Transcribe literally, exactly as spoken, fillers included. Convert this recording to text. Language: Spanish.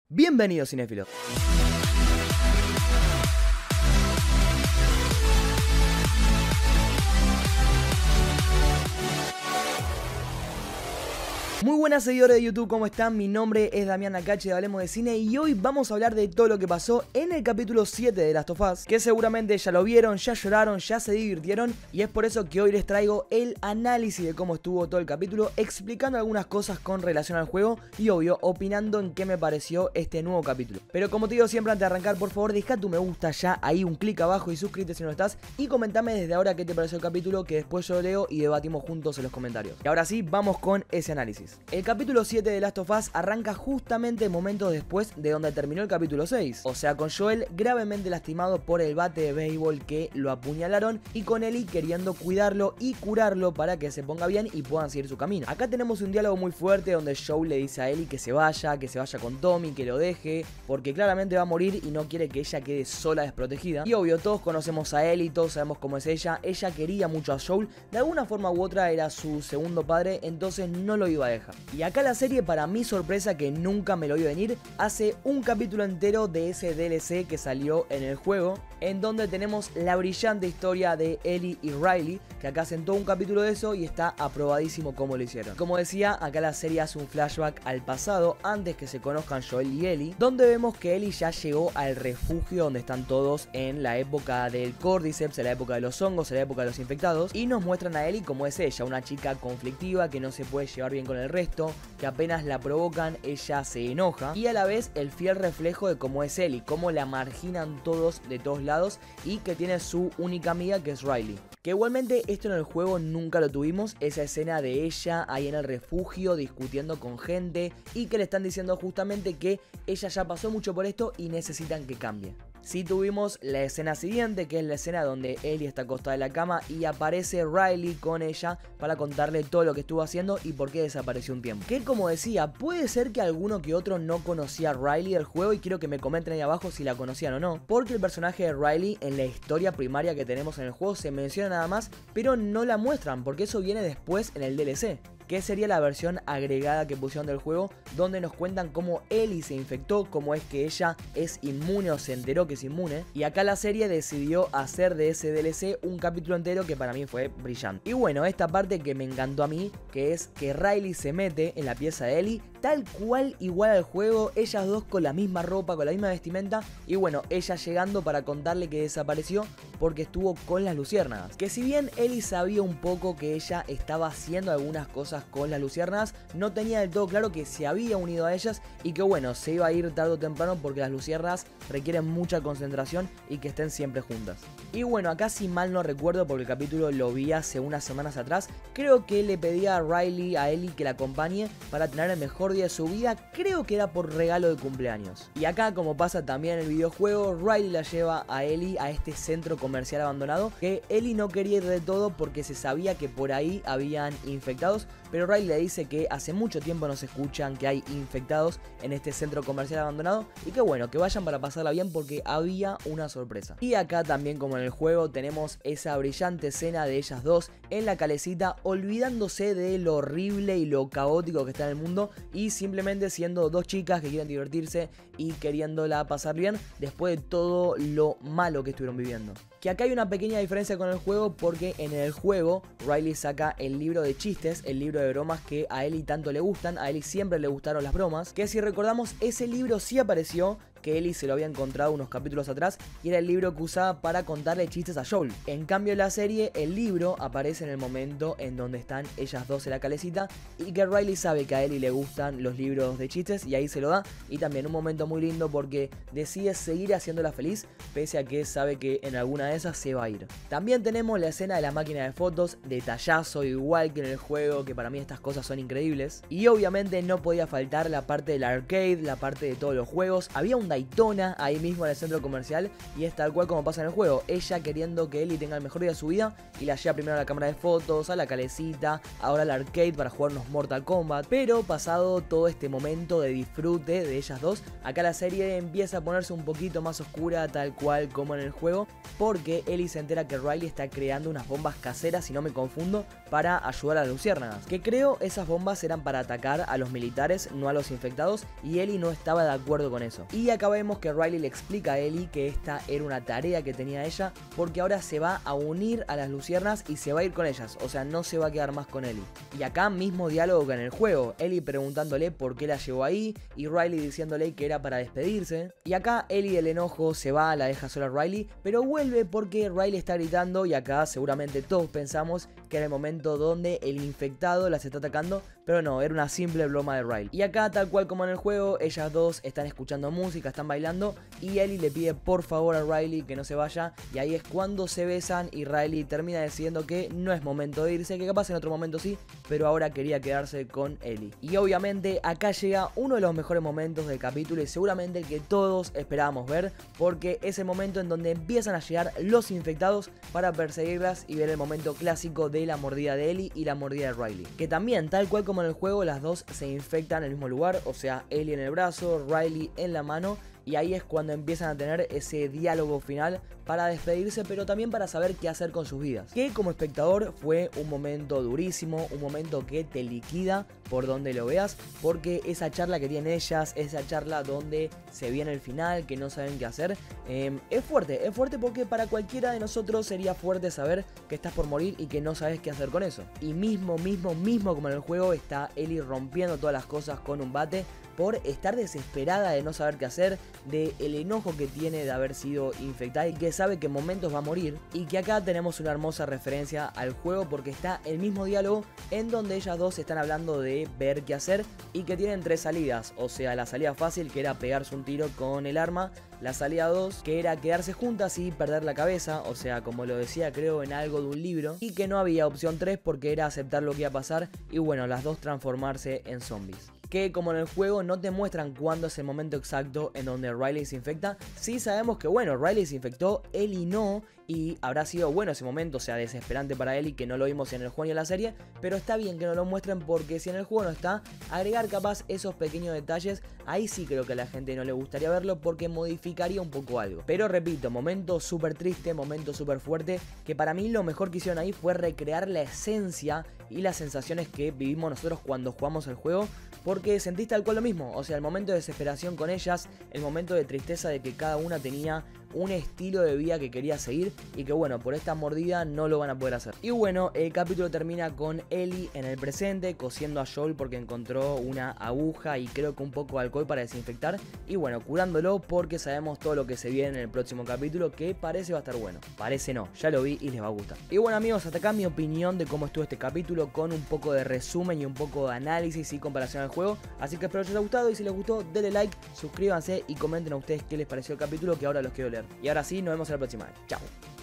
Bienvenidos, cinéfilos. Muy buenas seguidores de YouTube, ¿cómo están? Mi nombre es Damián Nakache de Hablemos de Cine y hoy vamos a hablar de todo lo que pasó en el capítulo siete de Last of Us, que seguramente ya lo vieron, ya lloraron, ya se divirtieron, y es por eso que hoy les traigo el análisis de cómo estuvo todo el capítulo, explicando algunas cosas con relación al juego y obvio opinando en qué me pareció este nuevo capítulo. Pero como te digo siempre antes de arrancar, por favor deja tu me gusta ya ahí, un clic abajo y suscríbete si no estás, y comentame desde ahora qué te pareció el capítulo, que después yo lo leo y debatimos juntos en los comentarios. Y ahora sí, vamos con ese análisis. El capítulo siete de Last of Us arranca justamente momentos después de donde terminó el capítulo seis, o sea, con Joel gravemente lastimado por el bate de béisbol que lo apuñalaron y con Ellie queriendo cuidarlo y curarlo para que se ponga bien y puedan seguir su camino. Acá tenemos un diálogo muy fuerte donde Joel le dice a Ellie que se vaya, que se vaya con Tommy, que lo deje, porque claramente va a morir y no quiere que ella quede sola, desprotegida. Y obvio, todos conocemos a Ellie, todos sabemos cómo es ella, ella quería mucho a Joel, de alguna forma u otra era su segundo padre, entonces no lo iba a dejar. Y acá la serie, para mi sorpresa que nunca me lo iba a venir, hace un capítulo entero de ese D L C que salió en el juego, en donde tenemos la brillante historia de Ellie y Riley, que acá hacen todo un capítulo de eso y está aprobadísimo como lo hicieron. Como decía, acá la serie hace un flashback al pasado, antes que se conozcan Joel y Ellie, donde vemos que Ellie ya llegó al refugio donde están todos en la época del Cordyceps, en la época de los hongos, en la época de los infectados, y nos muestran a Ellie como es ella, una chica conflictiva que no se puede llevar bien con el resto, que apenas la provocan ella se enoja, y a la vez el fiel reflejo de cómo es Ellie, cómo la marginan todos de todos lados y que tiene su única amiga que es Riley. Que igualmente esto en el juego nunca lo tuvimos, esa escena de ella ahí en el refugio discutiendo con gente y que le están diciendo justamente que ella ya pasó mucho por esto y necesitan que cambie. Sí tuvimos la escena siguiente, que es la escena donde Ellie está acostada en la cama y aparece Riley con ella para contarle todo lo que estuvo haciendo y por qué desapareció un tiempo. Que como decía, puede ser que alguno que otro no conocía a Riley del juego y quiero que me comenten ahí abajo si la conocían o no, porque el personaje de Riley en la historia primaria que tenemos en el juego se menciona nada más, pero no la muestran porque eso viene después en el D L C. Que sería la versión agregada que pusieron del juego, donde nos cuentan cómo Ellie se infectó, cómo es que ella es inmune o se enteró que es inmune. Y acá la serie decidió hacer de ese D L C un capítulo entero que para mí fue brillante. Y bueno, esta parte que me encantó a mí, que es que Riley se mete en la pieza de Ellie, tal cual igual al juego, ellas dos con la misma ropa, con la misma vestimenta, y bueno, ella llegando para contarle que desapareció porque estuvo con las luciérnagas. Que si bien Ellie sabía un poco que ella estaba haciendo algunas cosas con las luciérnagas, no tenía del todo claro que se había unido a ellas y que bueno, se iba a ir tarde o temprano porque las luciérnagas requieren mucha concentración y que estén siempre juntas. Y bueno, acá si mal no recuerdo, porque el capítulo lo vi hace unas semanas atrás, creo que le pedía a Riley, a Ellie que la acompañe para tener el mejor día de su vida, creo que era por regalo de cumpleaños. Y acá, como pasa también en el videojuego, Riley la lleva a Ellie a este centro comercial abandonado, que Ellie no quería ir de todo porque se sabía que por ahí habían infectados, pero Riley le dice que hace mucho tiempo no se escuchan que hay infectados en este centro comercial abandonado y que bueno, que vayan para pasarla bien porque había una sorpresa. Y acá también, como en el juego, tenemos esa brillante escena de ellas dos en la calecita olvidándose de lo horrible y lo caótico que está en el mundo y simplemente siendo dos chicas que quieren divertirse y queriéndola pasar bien después de todo lo malo que estuvieron viviendo. Que acá hay una pequeña diferencia con el juego porque en el juego Riley saca el libro de chistes, el libro de bromas que a Ellie tanto le gustan, a Ellie siempre le gustaron las bromas, que si recordamos ese libro sí apareció, que Ellie se lo había encontrado unos capítulos atrás y era el libro que usaba para contarle chistes a Joel. En cambio en la serie el libro aparece en el momento en donde están ellas dos en la calecita y que Riley sabe que a Ellie le gustan los libros de chistes y ahí se lo da, y también un momento muy lindo porque decide seguir haciéndola feliz pese a que sabe que en alguna de esas se va a ir. También tenemos la escena de la máquina de fotos, detallazo igual que en el juego, que para mí estas cosas son increíbles, y obviamente no podía faltar la parte del arcade, la parte de todos los juegos. Había un Daytona ahí mismo en el centro comercial y es tal cual como pasa en el juego, ella queriendo que Ellie tenga el mejor día de su vida y la lleva primero a la cámara de fotos, a la calecita, ahora al arcade para jugar unos Mortal Kombat. Pero pasado todo este momento de disfrute de ellas dos, acá la serie empieza a ponerse un poquito más oscura, tal cual como en el juego, porque Ellie se entera que Riley está creando unas bombas caseras, si no me confundo, para ayudar a las luciérnagas. Que creo esas bombas eran para atacar a los militares, no a los infectados, y Ellie no estaba de acuerdo con eso. Y acá vemos que Riley le explica a Ellie que esta era una tarea que tenía ella, porque ahora se va a unir a las luciernas y se va a ir con ellas, o sea, no se va a quedar más con Ellie. Y acá mismo diálogo que en el juego, Ellie preguntándole por qué la llevó ahí y Riley diciéndole que era para despedirse. Y acá Ellie del enojo se va, la deja sola a Riley, pero vuelve porque Riley está gritando y acá seguramente todos pensamos que era el momento donde el infectado las está atacando, pero no, era una simple broma de Riley. Y acá, tal cual como en el juego, ellas dos están escuchando música, están bailando y Ellie le pide por favor a Riley que no se vaya, y ahí es cuando se besan y Riley termina decidiendo que no es momento de irse, que capaz en otro momento sí, pero ahora quería quedarse con Ellie. Y obviamente acá llega uno de los mejores momentos del capítulo y seguramente el que todos esperábamos ver, porque es el momento en donde empiezan a llegar los infectados para perseguirlas y ver el momento clásico de la mordida de Ellie y la mordida de Riley. Que también, tal cual como en el juego, las dos se infectan en el mismo lugar, o sea, Ellie en el brazo, Riley en la mano. Y ahí es cuando empiezan a tener ese diálogo final para despedirse, pero también para saber qué hacer con sus vidas. Que como espectador fue un momento durísimo, un momento que te liquida por donde lo veas, porque esa charla que tienen ellas, esa charla donde se viene el final, que no saben qué hacer, eh, es fuerte, es fuerte porque para cualquiera de nosotros sería fuerte saber que estás por morir y que no sabes qué hacer con eso. Y mismo, mismo, mismo como en el juego, está Ellie rompiendo todas las cosas con un bate, por estar desesperada de no saber qué hacer, de el enojo que tiene de haber sido infectada y que sabe que en momentos va a morir. Y que acá tenemos una hermosa referencia al juego porque está el mismo diálogo en donde ellas dos están hablando de ver qué hacer y que tienen tres salidas, o sea, la salida fácil que era pegarse un tiro con el arma, la salida dos que era quedarse juntas y perder la cabeza, o sea, como lo decía creo en algo de un libro, y que no había opción tres porque era aceptar lo que iba a pasar y bueno, las dos transformarse en zombies. Que como en el juego no te muestran cuándo es el momento exacto en donde Riley se infecta. Sí sabemos que bueno, Riley se infectó, Ellie no, y habrá sido bueno ese momento, o sea, desesperante para Ellie que no lo vimos en el juego ni en la serie, pero está bien que no lo muestren porque si en el juego no está, agregar capaz esos pequeños detalles, ahí sí creo que a la gente no le gustaría verlo porque modificaría un poco algo. Pero repito, momento súper triste, momento súper fuerte, que para mí lo mejor que hicieron ahí fue recrear la esencia y las sensaciones que vivimos nosotros cuando jugamos el juego, porque sentís tal cual lo mismo, o sea, el momento de desesperación con ellas, el momento de tristeza de que cada una tenía un estilo de vida que quería seguir y que bueno, por esta mordida no lo van a poder hacer. Y bueno, el capítulo termina con Ellie en el presente cosiendo a Joel porque encontró una aguja y creo que un poco de alcohol para desinfectar, y bueno, curándolo porque sabemos todo lo que se viene en el próximo capítulo, que parece va a estar bueno, parece no, ya lo vi y les va a gustar. Y bueno amigos, hasta acá mi opinión de cómo estuvo este capítulo, con un poco de resumen y un poco de análisis y comparación al juego, así que espero que les haya gustado y si les gustó denle like, suscríbanse y comenten a ustedes qué les pareció el capítulo, que ahora los quiero leer. Y ahora sí, nos vemos en la próxima. Chao.